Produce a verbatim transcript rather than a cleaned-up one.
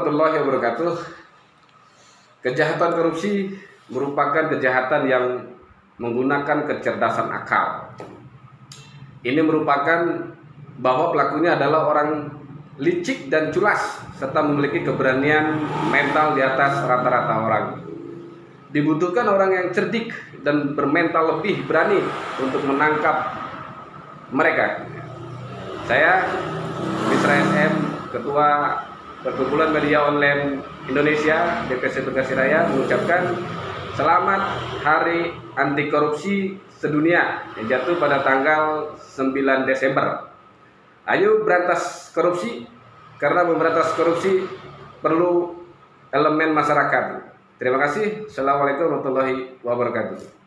warahmatullahi wabarakatuh. Kejahatan korupsi merupakan kejahatan yang menggunakan kecerdasan akal. Ini merupakan bahwa pelakunya adalah orang licik dan culas serta memiliki keberanian mental di atas rata-rata orang. Dibutuhkan orang yang cerdik dan bermental lebih berani untuk menangkap mereka. Saya Mitra S M, Ketua Perkumpulan Media Online Indonesia D P C Bekasi Raya, mengucapkan selamat Hari Anti Korupsi Sedunia yang jatuh pada tanggal sembilan Desember. Ayo berantas korupsi, karena memberantas korupsi perlu elemen masyarakat. Terima kasih. Assalamualaikum warahmatullahi wabarakatuh.